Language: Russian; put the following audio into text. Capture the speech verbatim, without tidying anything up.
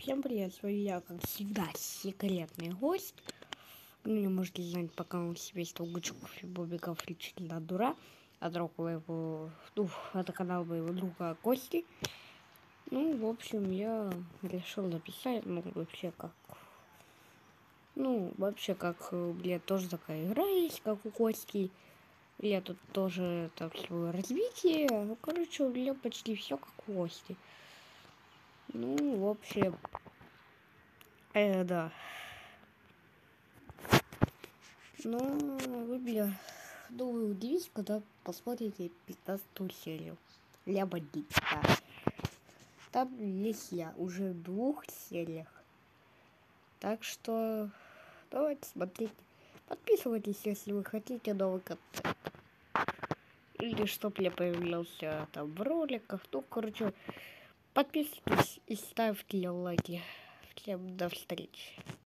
Всем привет, с вами я, как всегда, секретный гость. Вы меня можете знать по каналу семейства Гучков и Бобиков лично дура. А друг моего, ну, это канал моего друга Кости. Ну, в общем, я решил написать, ну, вообще как... Ну, вообще, как, у меня тоже такая игра есть, как у Кости. Я тут тоже, так, свое развитие. Ну, короче, у меня почти все как у Кости. Ну, в общем... Э, да. Но вы меня, думаю, удивитесь, когда посмотрите пятнадцатую серию. Я бандит, да. Там есть я уже в двух сериях. Так что давайте смотрите. Подписывайтесь, если вы хотите новый контент. Или чтоб я появлялся там в роликах. Ну, короче, подписывайтесь и ставьте лайки. Всем до встречи.